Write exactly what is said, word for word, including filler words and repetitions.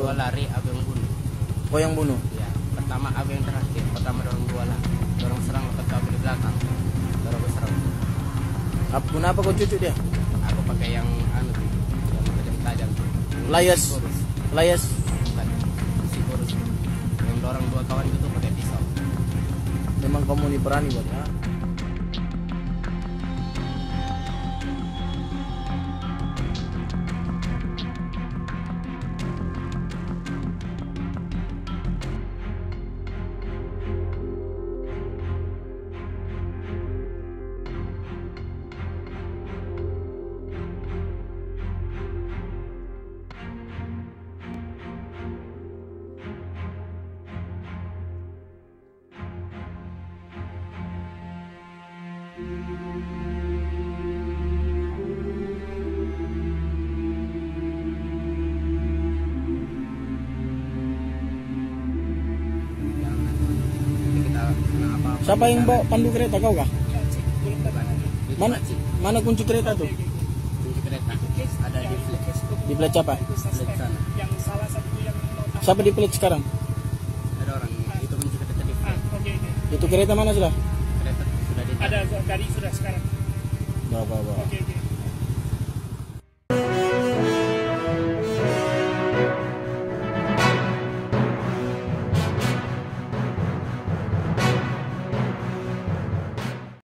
Dua lari, aku yang bunuh. Kau yang bunuh? Ya, pertama aku yang terakhir. Pertama dorong dua lah. Dorong serang, lepas aku di belakang. Dorong aku serang. Apa, kenapa kau cucuk dia? Aku pakai yang anu tuh, yang tajam-tajam tuh. Layas. Kurus. Layas. Bukan, si kurus. Yang dorong dua kawan itu tuh pakai pisau. Memang kamu ini berani buat ya? Siapa yang bawa pandu kereta, kau kah? Mana mana kunci kereta tuh? Kunci kereta ada di flash. Di plat siapa? Flash sana. Siapa di plat sekarang? Ada orang itu kunci kereta di flash. Itu kereta mana sudah? Kereta sudah di Ada garis sudah sekarang. Bawa bawa. Oke oke.